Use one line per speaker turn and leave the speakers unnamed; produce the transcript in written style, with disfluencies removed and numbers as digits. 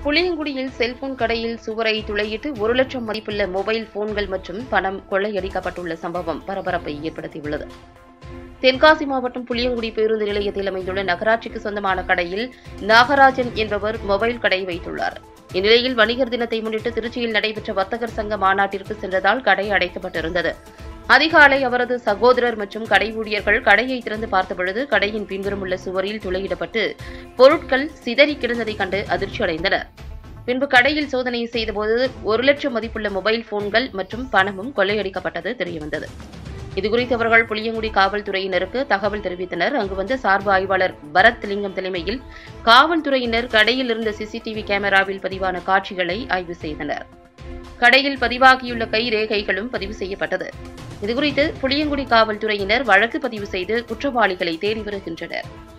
புளியங்குடியில் cellphone கடையில் சுவரை துளையிட்டு 1 லட்சம் மதிப்புள்ள மொபைல் போன்கள் மற்றும் பணம் கொள்ளையடிக்கப்பட்டுள்ள சம்பவம் பரபரப்பை ஏற்படுத்தியுள்ளது. தென்காசி மாவட்டம் புளியங்குடி பேருந்து நிலையத்தில் அமைந்துள்ள நகராட்சிக்கு சொந்தமான கடையில் நாகராஜன் என்பவர் மொபைல் கடை வைத்துள்ளார். இந்நிலையில் வணிகர் தினத்தை முன்னிட்டு திருச்சியில் நடைபெற்ற வர்த்தகர் சங்க மாநாட்டிற்கு சென்றதால் கடை அடைக்கப்பட்டிருந்தது. அதிகாலை அவரது சகோதரர் மற்றும் கடை ஊழியர்கள் கடையை திறந்து பார்த்தபொழுது கடையின் பின்புறம் உள்ள சுவரில் துளையிடப்பட்டு பொருட்கள் சிதறி கிடந்ததை கண்டு அதிர்ச்சி அடைந்தனர். பின்பு கடையில் சோதனை செய்தபோது 1 லட்சம் மதிப்புள்ள மொபைல் போன்கள் மற்றும் பணமும் கொள்ளையடிக்கப்பட்டது தெரியவந்தது. இதுகுறித்து அவர்கள் புளியங்குடி காவல்துறையினருக்கு தகவல் தெரிவித்தனர். அங்கு வந்த சார்பு ஆய்வாளர் பரத் லிங்கம் தலைமையில் காவல்துறையினர் கடையில் இருந்த சிசிடிவி கேமராவில் பதிவான காட்சிகளை ஆய்வு செய்தனர். கடையில் பதிவாகியுள்ள கை ரேகைகளும் பதிவு செய்யப்பட்டது. இதுகுறித்து புளியங்குடி காவல்துறையினர் வழக்கு பதிவு செய்து குற்றவாளிகளை தேடி வருகின்றனர்.